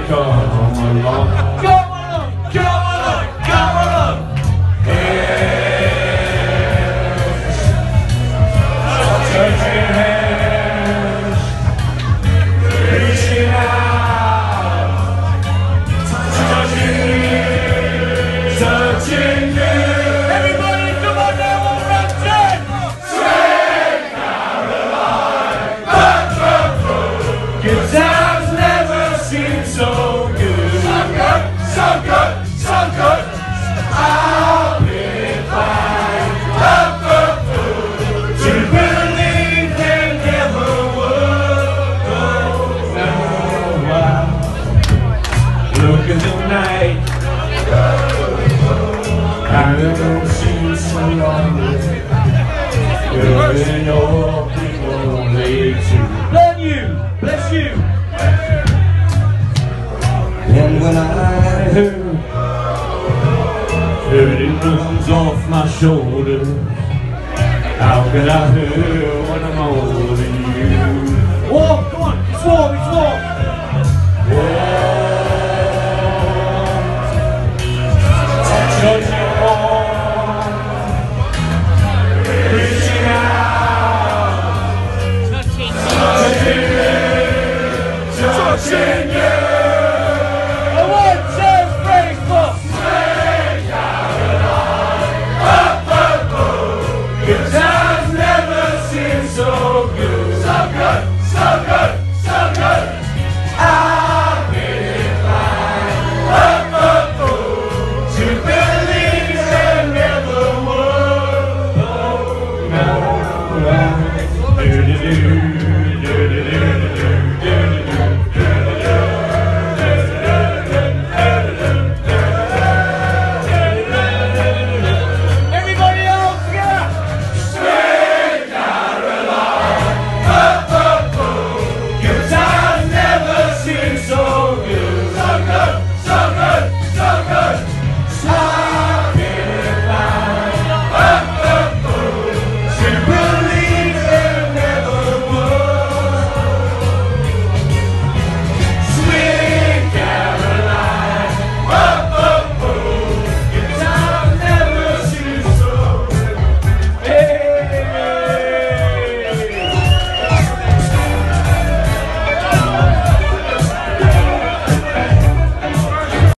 come along. Come along, come along, come along. Hands, touching hands, reaching out, touching you, touching you. Everybody, come on now, one round 10. Sweet Caroline, back from home. Good times never seem so good. So good, so good, so good. I'll be fine. Back from home. To believe there never would. Oh, wow. Look at the night. I don't seem so lonely. You're all people need to love you, bless you. And when I heard it runs off my shoulder, how could I hurt when I'm older than you? Oh, come on, it's warm.